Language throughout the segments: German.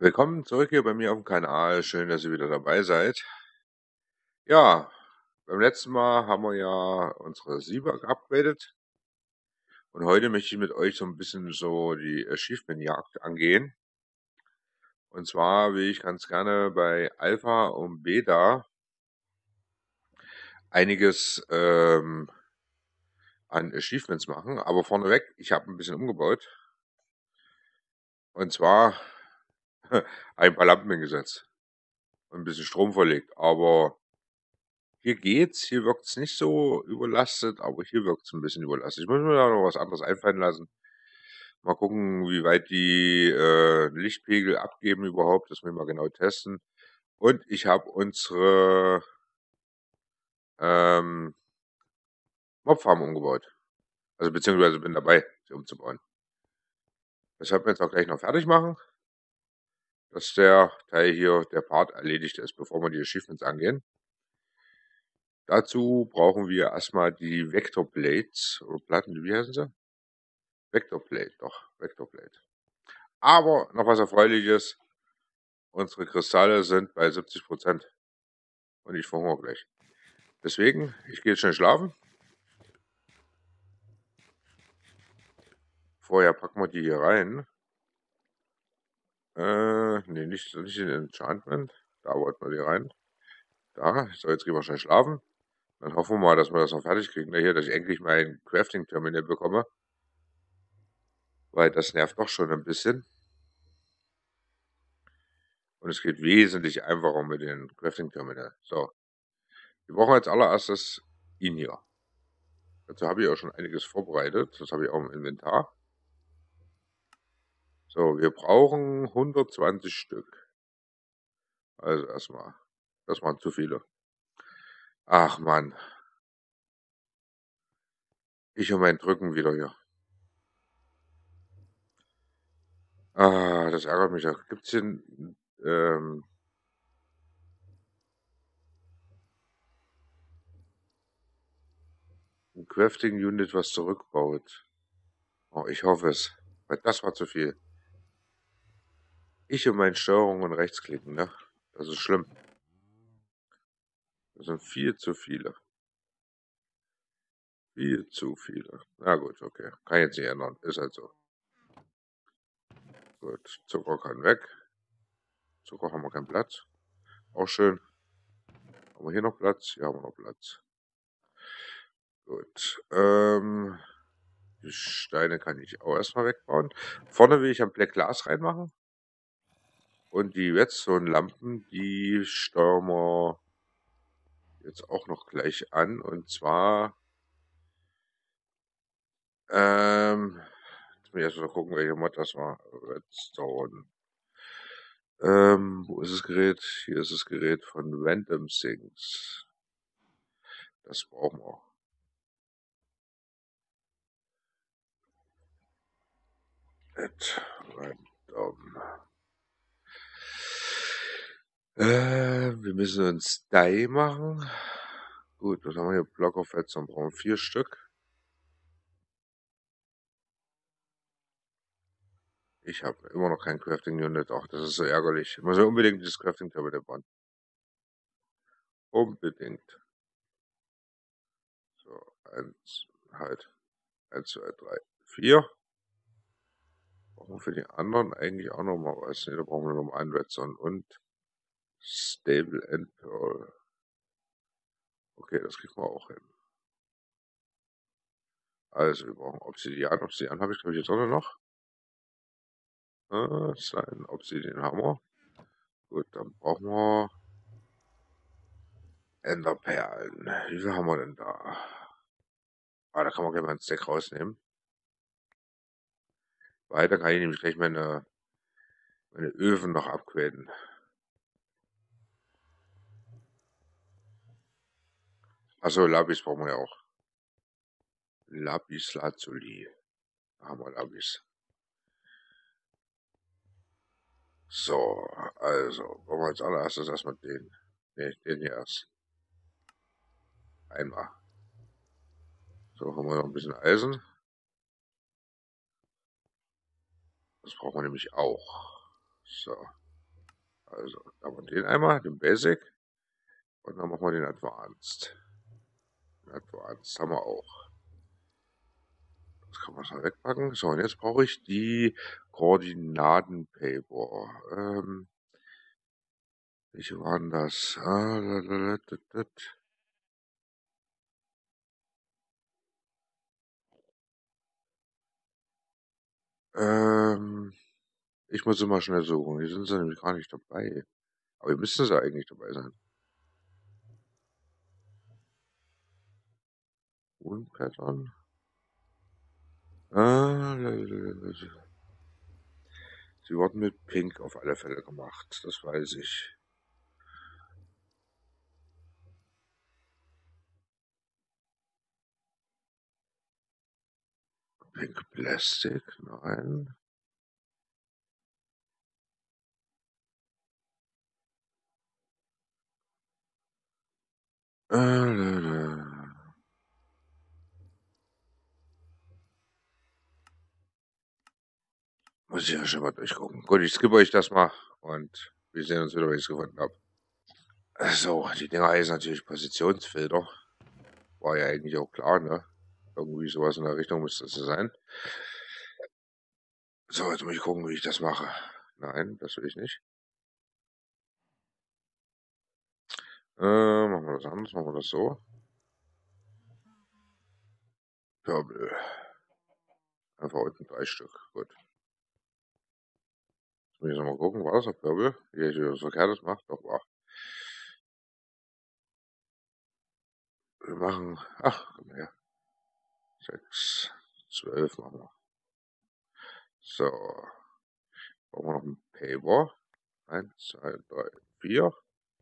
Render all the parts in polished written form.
Willkommen zurück hier bei mir auf dem Kanal. Schön, dass ihr wieder dabei seid. Ja, beim letzten Mal haben wir ja unsere Sieber geupgradet und heute möchte ich mit euch so ein bisschen so die Achievement-Jagd angehen. Und zwar will ich ganz gerne bei Alpha und Beta einiges an Achievements machen. Aber vorneweg, ich habe ein bisschen umgebaut. Und zwar ein paar Lampen hingesetzt und ein bisschen Strom verlegt. Aber hier geht's, hier wirkt's nicht so überlastet, aber hier wirkt's ein bisschen überlastet. Ich muss mir da noch was anderes einfallen lassen. Mal gucken, wie weit die Lichtpegel abgeben überhaupt. Das müssen wir mal genau testen. Und ich habe unsere ähm, Mobfarm umgebaut. Also beziehungsweise bin dabei, sie umzubauen. Das sollten wir jetzt auch gleich noch fertig machen, dass der Teil hier, der Part erledigt ist, bevor wir die Achievements angehen. Dazu brauchen wir erstmal die Vector Plates oder Platten, wie heißen sie? Vector Plate, doch, Vector Plate. Aber noch was Erfreuliches, unsere Kristalle sind bei 70% und ich verhungere gleich. Deswegen, ich gehe jetzt schnell schlafen. Vorher packen wir die hier rein. Nee, nicht in den Enchantment. Da wollten wir die rein. Da, so, jetzt gehen wir schnell schlafen. Dann hoffen wir mal, dass wir das noch fertig kriegen hier, dass ich endlich mein Crafting-Terminal bekomme. Weil das nervt doch schon ein bisschen. Und es geht wesentlich einfacher mit dem Crafting-Terminal. So, wir brauchen als allererstes ihn hier. Dazu habe ich auch schon einiges vorbereitet. Das habe ich auch im Inventar. So, wir brauchen 120 Stück. Also erstmal. Das waren zu viele. Ach Mann. Ich und mein Drücken wieder hier. Das ärgert mich. Da gibt es hier ein Crafting Unit, was zurückbaut. Oh, ich hoffe es. Weil das war zu viel. Ich und mein Steuerung und Rechtsklicken, ne? Das ist schlimm. Das sind viel zu viele. Viel zu viele. Na gut, okay. Kann jetzt nicht ändern. Ist halt so. Gut. Zucker kann weg. Zucker haben wir keinen Platz. Auch schön. Haben wir hier noch Platz? Hier haben wir noch Platz. Gut. Die Steine kann ich auch erstmal wegbauen. Vorne will ich ein Black Glas reinmachen. Und die Redstone-Lampen, die steuern wir jetzt auch noch gleich an. Und zwar, jetzt muss ich erstmal gucken, welche Mod das war. Redstone. Wo ist das Gerät? Hier ist das Gerät von Random Things. Das brauchen wir. At random. Wir müssen uns Die machen. Gut, was haben wir hier? Block of Redstone brauchen 4 Stück. Ich habe immer noch kein Crafting Unit. Ach, das ist so ärgerlich. Ich muss ja unbedingt dieses Crafting Terminal bauen. Unbedingt. So, halt. 1, 2, 3, 4. Brauchen wir für die anderen eigentlich auch nochmal was. Ne, da brauchen wir nochmal einen Redstone und Stable and Pearl. Okay, das kriegen wir auch hin. Also, wir brauchen Obsidian. Obsidian habe ich, glaube ich, jetzt auch noch. Sein Obsidian haben wir. Gut, dann brauchen wir Enderperlen. Wie viel haben wir denn da? Da kann man gleich mal ein Stack rausnehmen. Weil da kann ich nämlich gleich meine Öfen noch upgraden. Achso, Lapis brauchen wir ja auch. Lapis Lazuli. Da haben wir Lapis. So, also, wollen wir als allererstes erstmal den. Ne, den hier erst. Einmal. So, haben wir noch ein bisschen Eisen. Das brauchen wir nämlich auch. So. Also, da haben wir den einmal, den Basic. Und dann machen wir den Advanced. Den Advanced haben wir auch. Das kann man schon wegpacken. So, und jetzt brauche ich die Koordinaten-Paper. Welche waren das? Ich muss immer schnell suchen. Hier sind sie nämlich gar nicht dabei. Aber hier müssten sie eigentlich dabei sein. Pattern. Sie wurden mit Pink auf alle Fälle gemacht. Das weiß ich. Pink Plastic, nein. Muss ich ja schon mal durchgucken. Gut, ich skippe euch das mal und wir sehen uns wieder, wenn ich es gefunden habe. So, die Dinger heißen natürlich Positionsfilter. War ja eigentlich auch klar, ne? Irgendwie sowas in der Richtung müsste es sein. So, jetzt muss ich gucken, wie ich das mache. Nein, das will ich nicht. Machen wir das anders, machen wir das so. Pöbel. Einfach unten 3 Stück. Gut. Jetzt muss ich nochmal gucken, war das auf Pöbel? Hier ich was Verkehrtes macht, doch war. Wir machen, ach, komm her. 6, 12 machen wir. So. Brauchen wir noch ein Paper. 1, 2, 3, 4.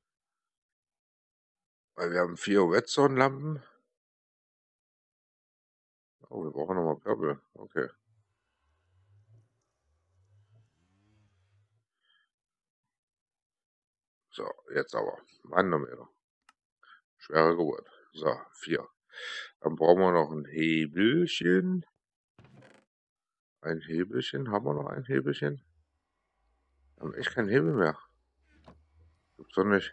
Weil wir haben 4 Redstone-Lampen. Oh, wir brauchen nochmal Pöbel. Okay. So, jetzt aber. Manometer. Schwere Geburt. So, 4. Dann brauchen wir noch ein Hebelchen. Ein Hebelchen. Haben wir noch ein Hebelchen? Wir haben echt keinen Hebel mehr. Gibt's doch nicht.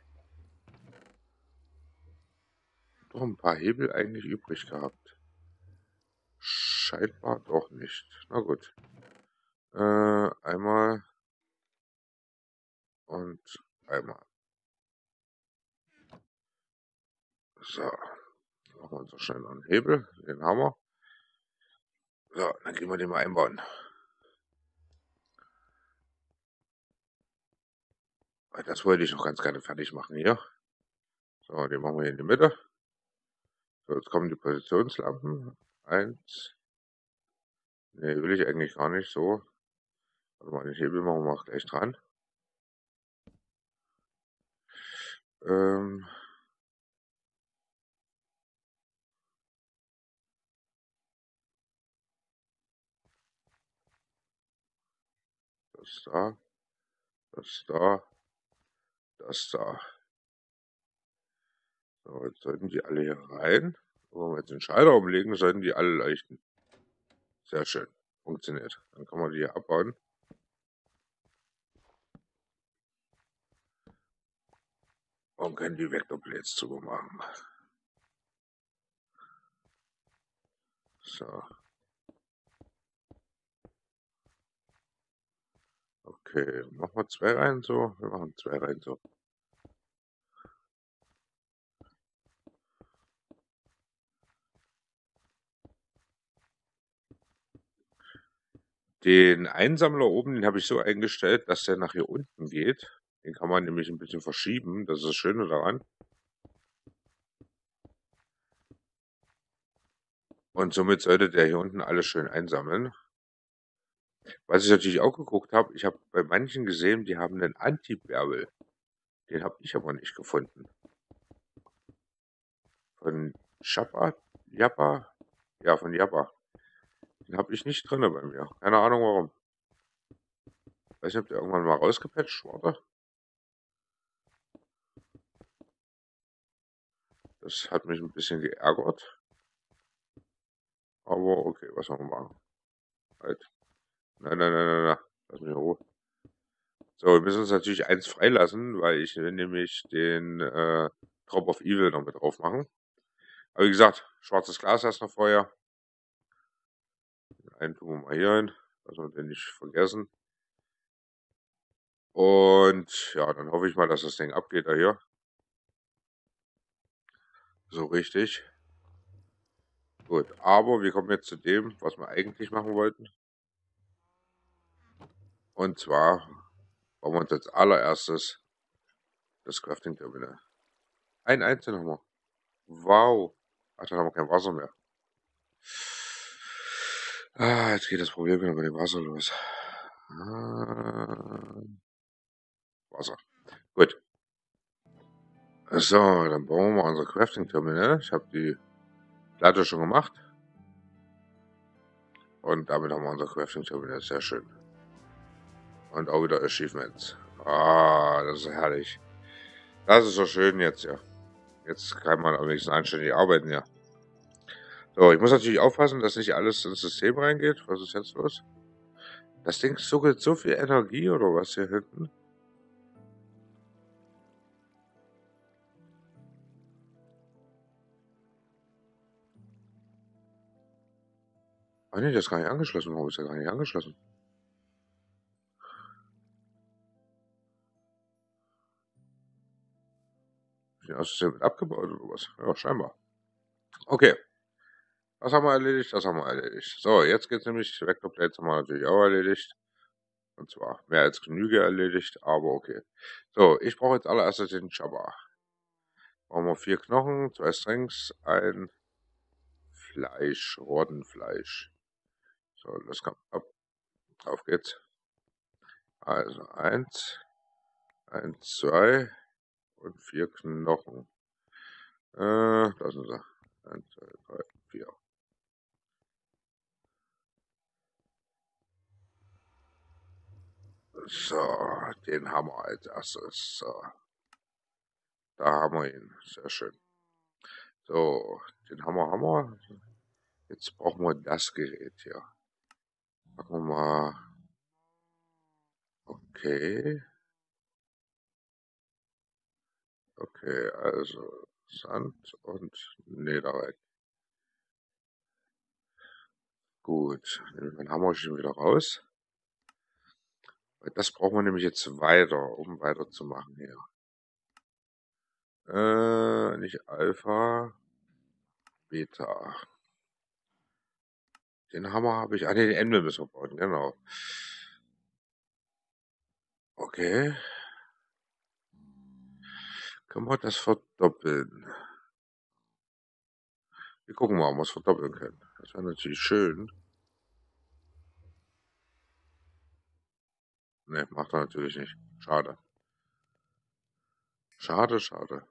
Doch ein paar Hebel eigentlich übrig gehabt. Scheinbar doch nicht. Na gut. Einmal und einmal. So. Machen wir uns doch schnell noch einen Hebel. Den haben wir. So, dann gehen wir den mal einbauen. Weil das wollte ich noch ganz gerne fertig machen hier. So, den machen wir hier in die Mitte. So, jetzt kommen die Positionslampen. 1. Ne, will ich eigentlich gar nicht so. Warte mal, den Hebel machen wir mal gleich dran. Ähm, das da, das da, das da. So, jetzt sollten die alle hier rein. Wenn wir jetzt den Schalter umlegen, sollten die alle leuchten. Sehr schön. Funktioniert. Dann kann man die hier abbauen. Und können die Vektorplates drüber machen. So. Okay, machen wir 2 rein so. Wir machen 2 rein so. Den Einsammler oben, den habe ich so eingestellt, dass der nach hier unten geht. Den kann man nämlich ein bisschen verschieben. Das ist das Schöne daran. Und somit sollte der hier unten alles schön einsammeln. Was ich natürlich auch geguckt habe, ich habe bei manchen gesehen, die haben einen Anti-Bärbel. Den habe ich aber nicht gefunden. Von Jappa? Ja, von Jappa. Den habe ich nicht drin bei mir. Keine Ahnung warum. Weiß nicht, ob der irgendwann mal rausgepatcht wurde. Das hat mich ein bisschen geärgert. Aber okay, was soll man machen? Halt. Nein, nein, nein, nein, nein. Lass mich in Ruhe. So, wir müssen uns natürlich eins freilassen, weil ich will nämlich den Drop of Evil noch mit drauf machen. Aber wie gesagt, schwarzes Glas erst noch vorher. Einen tun wir mal hier hin, dass wir den nicht vergessen. Und ja, dann hoffe ich mal, dass das Ding abgeht da hier. So richtig. Gut, aber wir kommen jetzt zu dem, was wir eigentlich machen wollten. Und zwar bauen wir uns als allererstes das Crafting Terminal. Ein einzelnen haben wir. Wow. Ach, dann haben wir kein Wasser mehr. Ah, jetzt geht das Problem wieder mit dem Wasser los. Wasser. Gut. So, dann bauen wir unser Crafting Terminal. Ich habe die Platte schon gemacht. Und damit haben wir unser Crafting Terminal. Sehr schön. Und auch wieder Achievements. Ah, das ist herrlich. Das ist so schön jetzt, ja. Jetzt kann man am wenigsten anständig arbeiten, ja. So, ich muss natürlich aufpassen, dass nicht alles ins System reingeht. Was ist jetzt los? Das Ding sucht so viel Energie oder was hier hinten? Ah ne, das ist gar nicht angeschlossen. Warum ist der gar nicht angeschlossen? Ist das System abgebaut oder was? Ja, scheinbar. Okay. Das haben wir erledigt, das haben wir erledigt. So, jetzt geht's nämlich, Vector-Plates haben wir natürlich auch erledigt. Und zwar mehr als Genüge erledigt, aber okay. So, ich brauche jetzt allererstes den Jabba. Brauchen wir 4 Knochen, 2 Strings, ein Fleisch, Roddenfleisch. So, das kommt ab. Drauf geht's. Also 1, 1, 2 und 4 Knochen. Da sind sie. 1, 2, 3, 4. So, den haben wir als erstes. So, da haben wir ihn. Sehr schön. So, den haben wir. Jetzt brauchen wir das Gerät hier. Machen wir mal. Okay. Okay, also Sand und Netherrack. Gut, nehmen wir den Hammer schon wieder raus. Das brauchen wir nämlich jetzt weiter, um weiterzumachen hier. Nicht Alpha, Beta. Den Hammer habe ich. Ah, ne, den Ende müssen wir bauen, genau. Okay. Können wir das verdoppeln? Wir gucken mal, ob wir es verdoppeln können. Das wäre natürlich schön. Ne, macht er natürlich nicht. Schade. Schade, schade.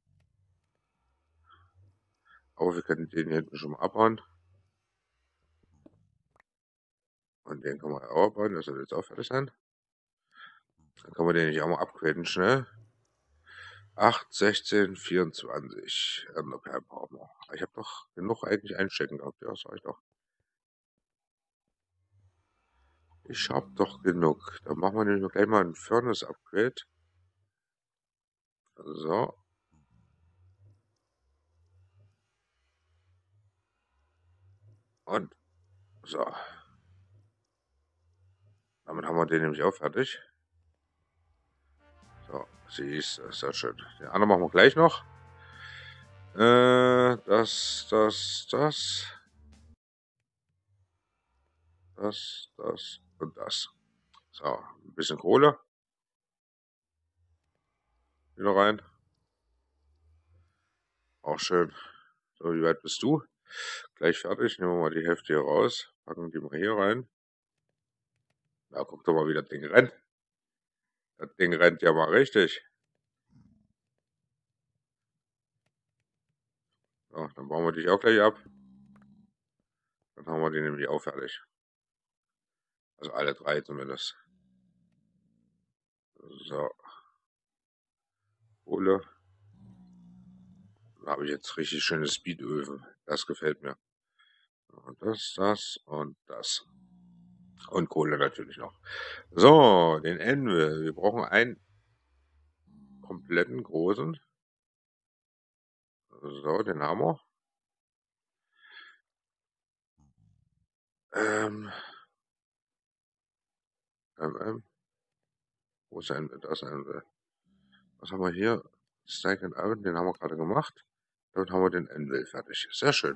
Aber wir können den hier hinten schon mal abbauen. Und den können wir auch abbauen. Das soll jetzt auch fertig sein. Dann können wir den nicht auch mal upgraden schnell. 8, 16, 24. Enderperl brauchen wir. Ich habe doch genug eigentlich einstecken gehabt. Ja, das reicht doch. Ich habe doch genug. Dann machen wir nämlich gleich mal ein Furnace-Upgrade. So. Und so. Damit haben wir den nämlich auch fertig. So, siehst du, sehr schön. Den anderen machen wir gleich noch. Das. Das und das. So, ein bisschen Kohle. Wieder rein. Auch schön. So, wie weit bist du? Gleich fertig. Nehmen wir mal die Hälfte hier raus. Packen die mal hier rein. Na, guck doch mal, wie das Ding rennt. Das Ding rennt ja mal richtig. So, dann bauen wir dich auch gleich ab. Dann haben wir die nämlich auch fertig. Also alle 3 zumindest. So. Kohle. Da habe ich jetzt richtig schöne Speedöfen. Das gefällt mir. Und das und das. Und Kohle natürlich noch. So, den Anvil. Wir brauchen einen kompletten großen. So, den haben wir. Wo ist ein, das ein, was haben wir hier? Steak and Oven, den haben wir gerade gemacht. Damit haben wir den Anvil fertig. Sehr schön.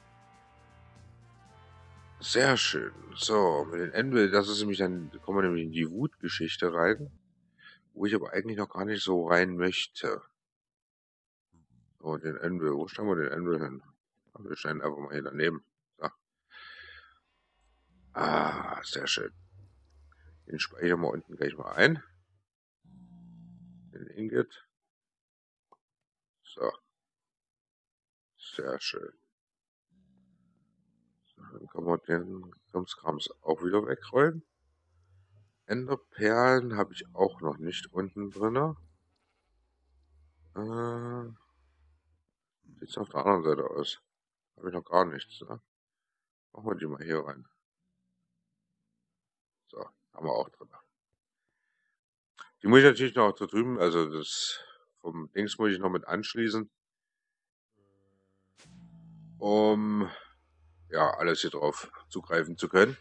Sehr schön. So, mit den Anvil, das ist nämlich dann, da kommen wir nämlich in die Wutgeschichte rein, wo ich aber eigentlich noch gar nicht so rein möchte. So, den Anvil, wo stellen wir den Anvil hin? Wir stellen einfach mal hier daneben. So. Ah, sehr schön. Den speichern wir unten gleich mal ein. Den Ingot. So. Sehr schön. So, dann können wir den Krimskrams auch wieder wegrollen. Enderperlen habe ich auch noch nicht unten drin. Sieht auf der anderen Seite aus. Habe ich noch gar nichts. Ne? Machen wir die mal hier rein. So, haben wir auch drin. Die muss ich natürlich noch da drüben, also das vom Dings muss ich noch mit anschließen, um ja alles hier drauf zugreifen zu können.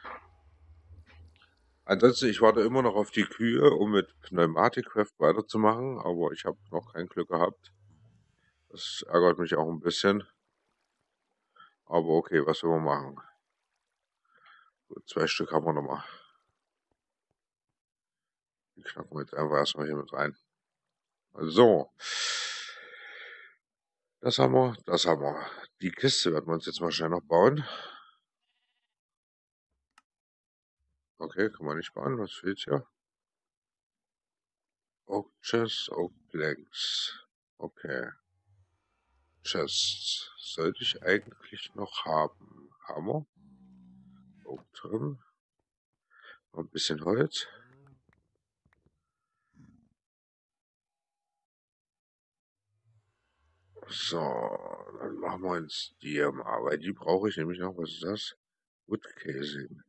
Ansonsten, ich warte immer noch auf die Kühe, um mit Pneumatikcraft weiterzumachen, aber ich habe noch kein Glück gehabt. Das ärgert mich auch ein bisschen. Aber okay, was will man machen? Gut, 2 Stück haben wir noch mal. Die knacken wir jetzt einfach erstmal hier mit rein. So. Das haben wir, das haben wir. Die Kiste werden wir uns jetzt wahrscheinlich noch bauen. Okay, kann man nicht bauen. Was fehlt hier? Oak Chest, Oak Planks. Okay. Chests sollte ich eigentlich noch haben. Hammer. Oak Trim. Noch ein bisschen Holz. So, dann machen wir uns die mal, weil die brauche ich nämlich noch. Was ist das? Wood Casing.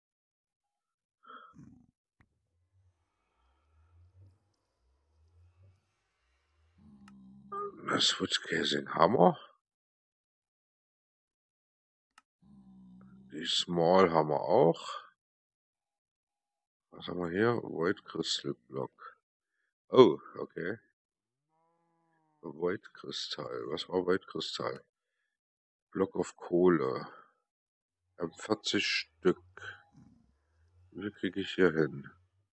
Das Wood Casing Hammer. Die Small haben wir auch. Was haben wir hier? Void Crystal Block. Oh, okay. Void Kristall. Was war Void Kristall? Block of Kohle. 40 Stück. Wie viel kriege ich hier hin?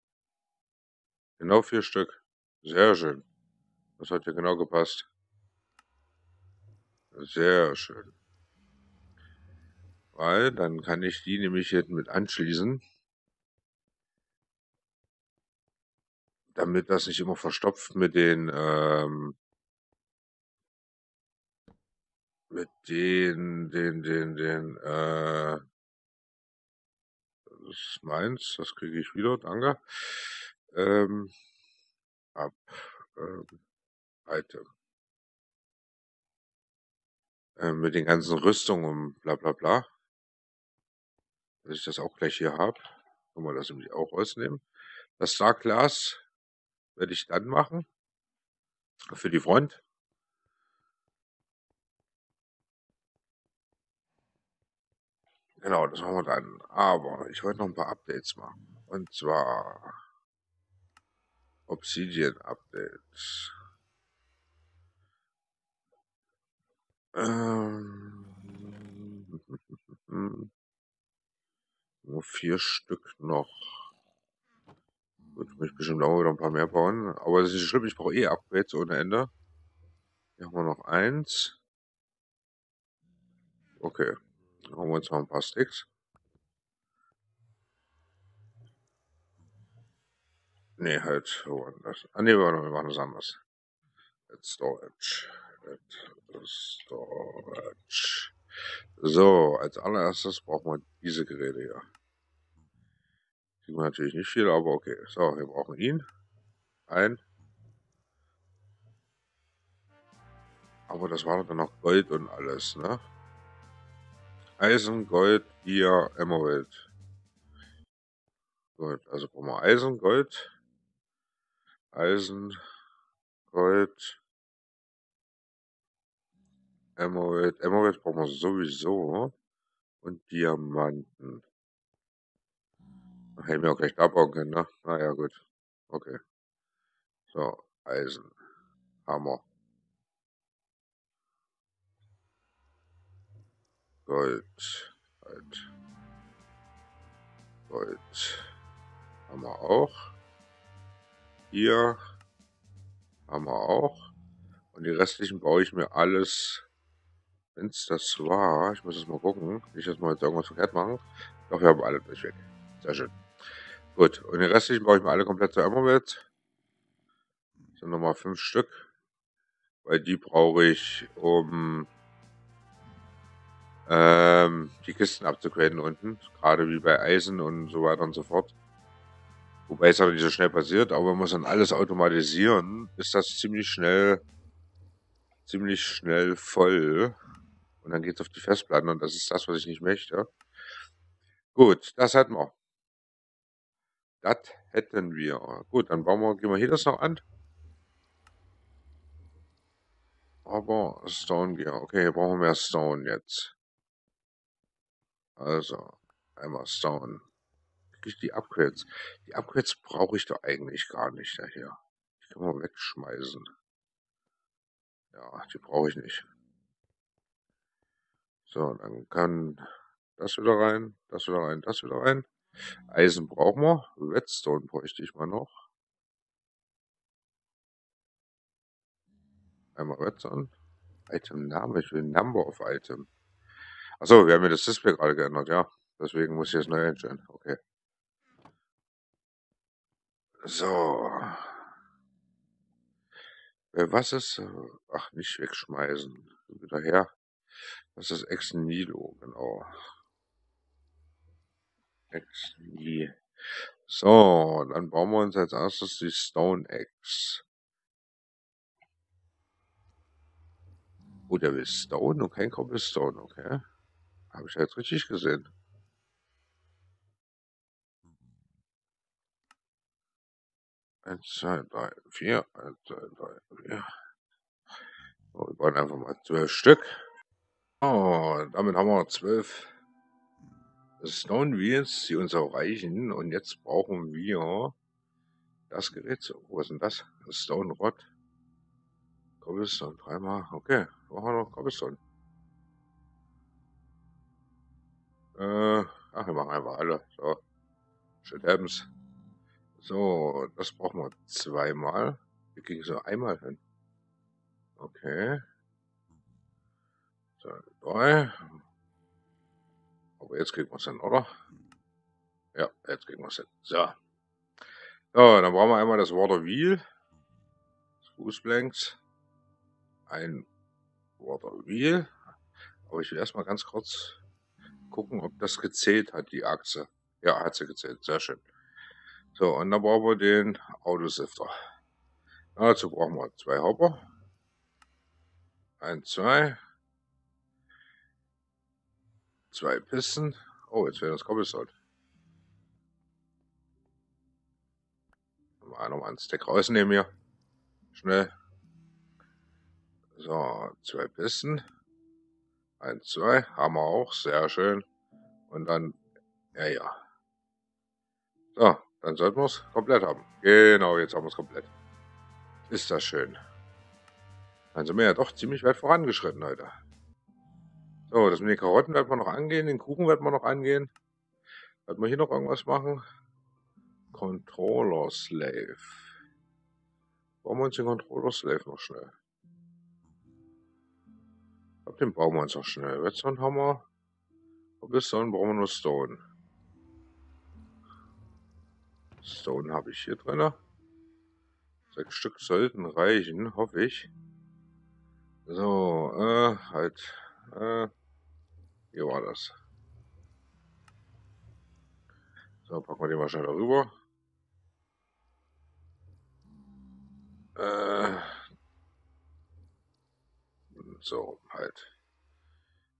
Genau 4 Stück. Sehr schön. Das hat ja genau gepasst. Sehr schön. Weil dann kann ich die nämlich jetzt mit anschließen. Damit das nicht immer verstopft mit den das ist meins, das kriege ich wieder, danke. Ab Item. Mit den ganzen Rüstungen und bla bla bla. Dass ich das auch gleich hier habe. Können wir das nämlich auch rausnehmen. Das Dark Glass werde ich dann machen. Für die Front. Genau, das machen wir dann. Aber ich wollte noch ein paar Updates machen. Und zwar Obsidian Updates. Nur 4 Stück noch. Würde mich bestimmt auch wieder ein paar mehr bauen. Aber das ist nicht schlimm, ich brauche eh Upgrades ohne Ende. Hier haben wir noch 1. Okay. Dann haben wir uns noch ein paar Sticks. Nee, halt woanders. Ah ne, wir machen das anders. Add Storage. Add Storage. So, als allererstes brauchen wir diese Geräte hier. Kriegen wir natürlich nicht viel, aber okay. So, wir brauchen ihn. Aber das war dann noch Gold und alles, ne? Eisen, Gold, Gier, Emerald. Gut, also brauchen wir Eisen, Gold, Eisen, Gold, Emerald. Emerald brauchen wir sowieso. Und Diamanten. Hätten wir auch gleich abbauen können, ne? Naja, gut. Okay. So, Eisen. Hammer. Gold. Halt. Gold. Haben wir auch. Hier haben wir auch. Und die restlichen baue ich mir alles, wenn es das war. Ich muss es mal gucken. Nicht, dass wir jetzt irgendwas verkehrt machen. Doch, wir haben alle durchweg. Sehr schön. Gut. Und die restlichen baue ich mir alle komplett zur Emerald. Das sind nochmal 5 Stück. Weil die brauche ich, um die Kisten abzugraden unten. Gerade wie bei Eisen und so weiter und so fort. Wobei es aber nicht so schnell passiert, aber wenn wir dann alles automatisieren, ist das ziemlich schnell voll. Und dann geht es auf die Festplatten und das ist das, was ich nicht möchte. Gut, das hätten wir. Das hätten wir. Gut, dann gehen wir hier das noch an. Aber Stone Gear. Okay, hier brauchen wir mehr Stone jetzt. Also, einmal Stone. Krieg ich die Upgrades? Die Upgrades brauche ich doch eigentlich gar nicht daher. Die können wir wegschmeißen. Ja, die brauche ich nicht. So, dann kann das wieder rein, das wieder rein, das wieder rein. Eisen brauchen wir. Redstone bräuchte ich mal noch. Einmal Redstone. Item Name, ich will Number of Item. Achso, wir haben ja das Display gerade geändert, ja. Deswegen muss ich das neu einstellen. Okay. So. Was ist? Ach, nicht wegschmeißen. Wieder her. Das ist Ex Nihilo, genau. Ex Nihilo. So, dann bauen wir uns als erstes die Stone Axe. Oh, der will Stone und kein Cobblestone, okay. Habe ich jetzt richtig gesehen. Eins, zwei, drei, vier. Eins, zwei, drei, vier. So, wir bauen einfach mal 12 Stück. Oh, damit haben wir 12 Stone Wheels, die uns auch reichen. Und jetzt brauchen wir das Gerät. So, wo ist denn das? Das Stone Rod. Cobblestone, dreimal. Okay, brauchen wir noch Cobblestone. Ach, wir machen einfach alle. So, shit happens. So, das brauchen wir zweimal. Wir kriegen es nur einmal hin. Okay. So, 3. Aber jetzt kriegen wir es hin, oder? Ja, jetzt kriegen wir es hin. So. So, dann brauchen wir einmal das Water Wheel. Das Fußblanks. Ein Water Wheel. Aber ich will erstmal ganz kurz gucken, ob das gezählt hat, die Achse. Ja, hat sie gezählt. Sehr schön. So, und dann brauchen wir den Autosifter. Dazu brauchen wir 2 Hopper. 1, 2. 2 Pisten. Oh, jetzt wäre das Cobblestone. Nochmal einen Stack rausnehmen hier. Schnell. So, 2 Pisten. 1, 2. Haben wir auch. Sehr schön. Und dann, ja. So, dann sollten wir es komplett haben. Genau, jetzt haben wir es komplett. Ist das schön. Dann sind wir ja doch ziemlich weit vorangeschritten heute. So, das mit den Karotten werden wir noch angehen. Den Kuchen werden wir noch angehen. Werden wir hier noch irgendwas machen? Controller Slave. Bauen wir uns den Controller Slave noch schnell. Ich glaube, den bauen wir uns noch schnell. Redstone haben wir. Cobblestone brauchen wir nur Stone. Stone habe ich hier drin. 6 Stück sollten reichen, hoffe ich. So, hier war das. So, packen wir den mal schnell darüber. So, halt.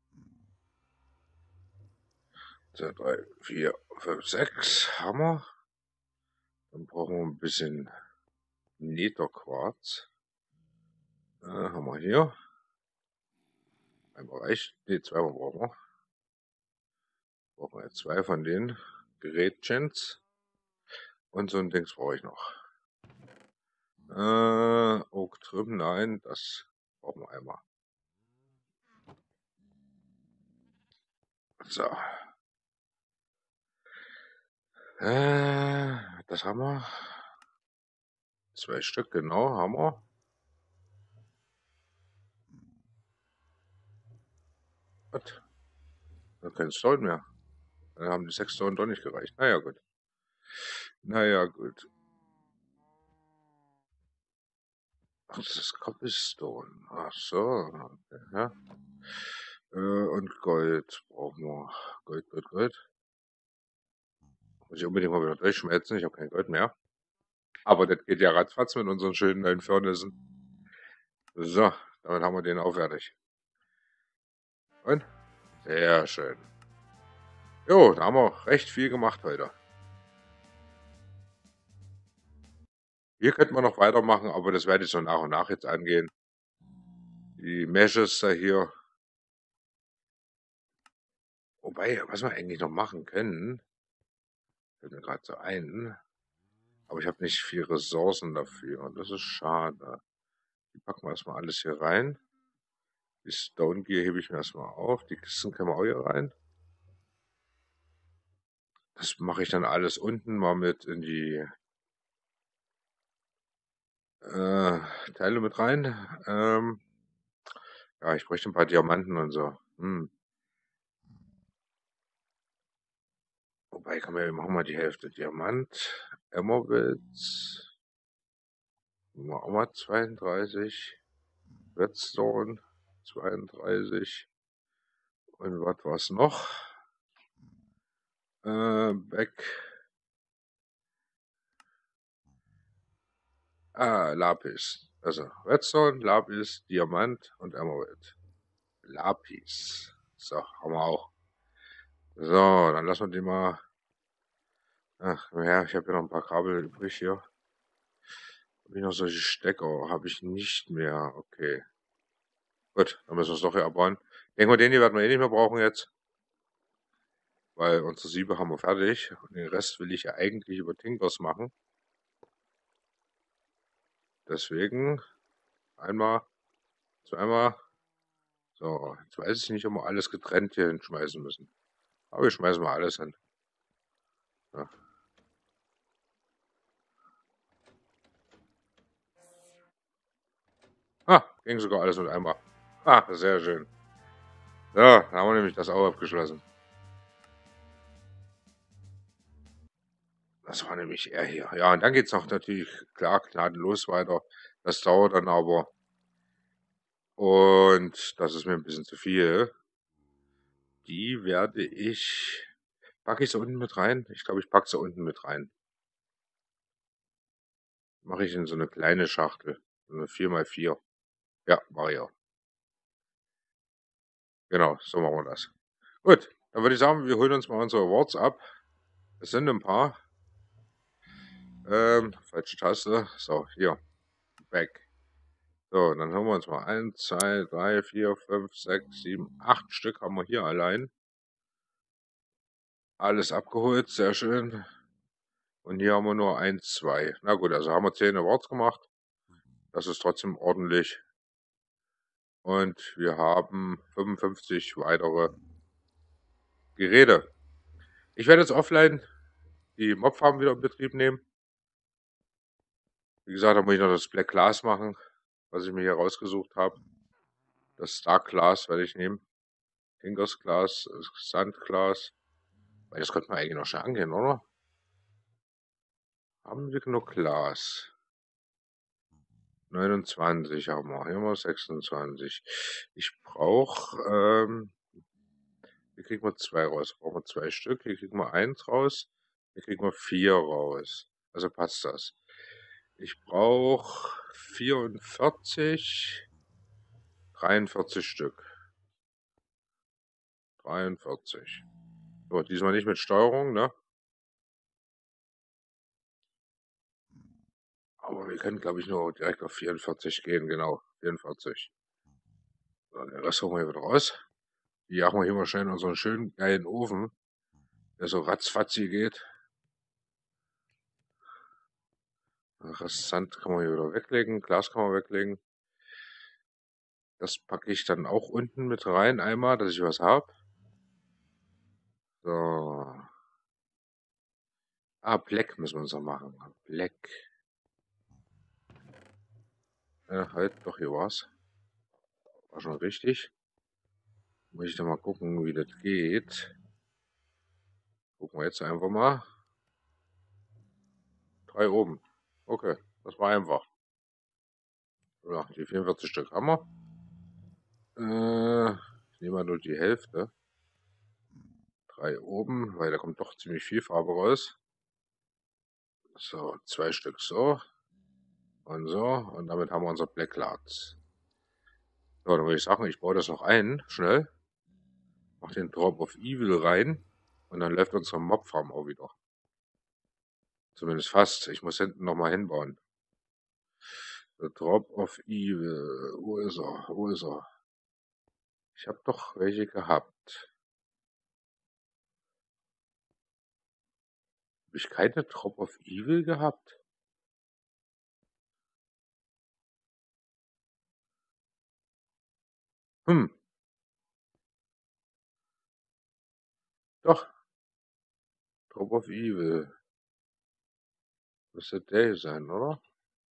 2, 3, 4, 5, 6. Haben wir. Dann brauchen wir ein bisschen Netherquarz. Haben wir hier. Einmal reicht. Ne, zweimal brauchen wir. Brauchen wir jetzt 2 von den Gerätchens. Und so ein Dings brauche ich noch. Oak Trim, nein, das brauchen wir einmal. So. Das haben wir. 2 Stück, genau, haben wir. Was? Kein Stone mehr. Dann haben die 6 Stone doch nicht gereicht. Naja, gut. Naja, gut. Ach, das ist Cobblestone. Ach so. Okay, ja. Und Gold brauchen wir. Gold, Gold, Gold. Muss ich unbedingt mal wieder durchschmelzen. Ich habe kein Gold mehr. Aber das geht ja ratzfatz mit unseren schönen neuen Furnaces. So, damit haben wir den auch fertig. Und? Sehr schön. Jo, da haben wir auch recht viel gemacht heute. Hier könnten wir noch weitermachen, aber das werde ich so nach und nach jetzt angehen. Die Meshes da hier. Wobei, was wir eigentlich noch machen können, fällt mir gerade so ein, aber ich habe nicht viel Ressourcen dafür und das ist schade. Die packen wir erstmal alles hier rein. Die Stone Gear hebe ich mir erstmal auf. Die Kisten können wir auch hier rein. Das mache ich dann alles unten mal mit in die Teile mit rein. Ja, ich bräuchte ein paar Diamanten und so. Wobei, kann man ja machen wir die Hälfte Diamant. Emeralds. Machen wir auch mal 32. Redstone 32. Und was war's noch? Back. Lapis. Also Redstone, Lapis, Diamant und Emerald. Lapis. So, haben wir auch. So, dann lassen wir die mal. Ach, ja, ich habe ja noch ein paar Kabel übrig hier. Habe ich noch solche Stecker? Habe ich nicht mehr. Okay. Gut, dann müssen wir es doch hier abbauen. Denken wir, den hier werden wir eh nicht mehr brauchen jetzt. Weil unsere Siebe haben wir fertig. Und den Rest will ich ja eigentlich über Tinkers machen. Deswegen einmal, zweimal. So, jetzt weiß ich nicht, ob wir alles getrennt hier hinschmeißen müssen. Aber wir schmeißen mal alles hin. Ja. Ging sogar alles mit einmal. Sehr schön. So, dann haben wir nämlich das auch abgeschlossen. Das war nämlich er hier. Ja, und dann geht es noch natürlich klar gnadenlos weiter. Das dauert dann aber. Und das ist mir ein bisschen zu viel. Die werde ich. Packe ich sie unten mit rein? Ich glaube, ich packe sie unten mit rein. Mache ich in so eine kleine Schachtel. So eine 4x4. Ja, mache ich auch. Genau, so machen wir das. Gut, dann würde ich sagen, wir holen uns mal unsere Awards ab. Es sind ein paar. Falsche Taste. So, hier. Back. So, dann hören wir uns mal 1, 2, 3, 4, 5, 6, 7, 8 Stück haben wir hier allein. Alles abgeholt, sehr schön. Und hier haben wir nur 1, 2. Na gut, also haben wir 10 Awards gemacht. Das ist trotzdem ordentlich. Und wir haben 55 weitere Geräte. Ich werde jetzt offline die Mobfarm wieder in Betrieb nehmen. Wie gesagt, da muss ich noch das Black Glass machen, was ich mir hier rausgesucht habe. Das Dark Glass werde ich nehmen. Fingers Glass, Sand Glass. Weil das könnte man eigentlich noch schnell angehen, oder? Haben wir genug Glas? 29 haben wir. Hier haben wir 26. Ich brauche, hier kriegen wir 2 raus. Brauchen wir 2 Stück. Hier kriegen wir 1 raus. Hier kriegen wir 4 raus. Also passt das. Ich brauche 44, 43 Stück. 43. So, diesmal nicht mit Steuerung, ne? wir können, glaube ich, nur direkt auf 44 gehen, genau. 44. So, den Rest holen wir hier wieder raus. Die jagen wir hier mal schnell in unseren schönen geilen Ofen, der so ratzfatzi geht. Rest Sand kann man hier wieder weglegen, Glas kann man weglegen. Das packe ich dann auch unten mit rein einmal, dass ich was habe. So. Ah, Black müssen wir uns noch machen. Black. Ja, halt, doch, hier war's. War schon richtig. Muss ich da mal gucken, wie das geht. Gucken wir jetzt einfach mal. 3 oben. Okay, das war einfach. Ja, die 44 Stück haben wir. Ich nehme mal nur die Hälfte. 3 oben, weil da kommt doch ziemlich viel Farbe raus. So, 2 Stück so. Und so. Und damit haben wir unser Black Larts. So, dann würde ich sagen, ich baue das noch ein, schnell. Mach den Drop of Evil rein. Und dann läuft unsere Mobfarm auch wieder. Zumindest fast. Ich muss hinten nochmal hinbauen. The Drop of Evil. Wo ist er? Wo ist er? Ich habe doch welche gehabt. Habe ich keine Drop of Evil gehabt? Hm, doch. Drop of Evil. Müsste der hier sein, oder?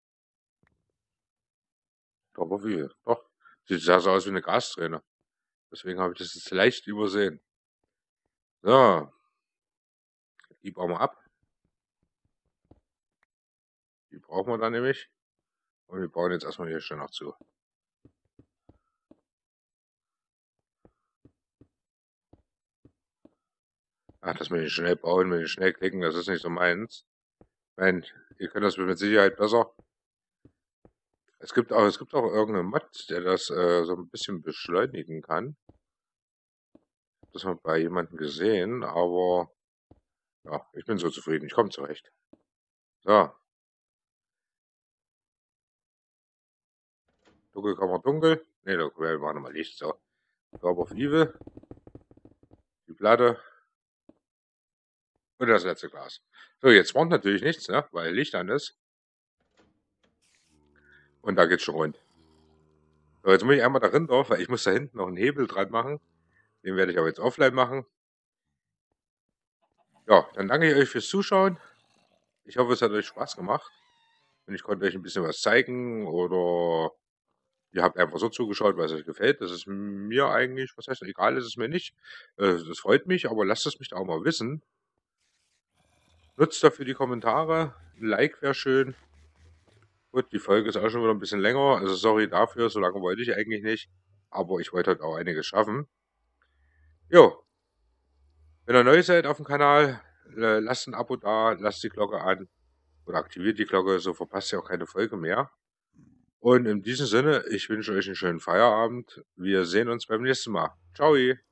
Drop of Evil. Doch. Sieht ja so aus wie eine Gasträne. Deswegen habe ich das jetzt leicht übersehen. So. Die bauen wir ab. Die brauchen wir dann nämlich. Und wir bauen jetzt erstmal hier schön noch zu. Ach, das mit den schnell bauen, mit den schnell klicken, das ist nicht so meins. Nein, ihr könnt das mit Sicherheit besser. Es gibt auch irgendeinen Mod, der das so ein bisschen beschleunigen kann. Das habe ich bei jemandem gesehen, aber ja, ich bin so zufrieden. Ich komme zurecht. So, dunkel kann man dunkel. Ne, da war nochmal Licht. So, Drop of Evil, die Platte und das letzte Glas. So, jetzt braucht natürlich nichts, ne, weil Licht an ist. Und da geht's schon rund. So, jetzt muss ich einmal darin drauf, weil ich muss da hinten noch einen Hebel dran machen. Den werde ich aber jetzt offline machen. Ja, dann danke ich euch fürs Zuschauen. Ich hoffe, es hat euch Spaß gemacht. Und ich konnte euch ein bisschen was zeigen oder ihr habt einfach so zugeschaut, weil es euch gefällt. Das ist mir eigentlich, was heißt, egal ist es mir nicht. Das freut mich, aber lasst es mich da auch mal wissen. Nutzt dafür die Kommentare. Ein Like wäre schön. Gut, die Folge ist auch schon wieder ein bisschen länger. Also sorry dafür, so lange wollte ich eigentlich nicht. Aber ich wollte halt auch einiges schaffen. Jo, wenn ihr neu seid auf dem Kanal, lasst ein Abo da, lasst die Glocke an oder aktiviert die Glocke, so verpasst ihr auch keine Folge mehr. Und in diesem Sinne, ich wünsche euch einen schönen Feierabend. Wir sehen uns beim nächsten Mal. Ciao.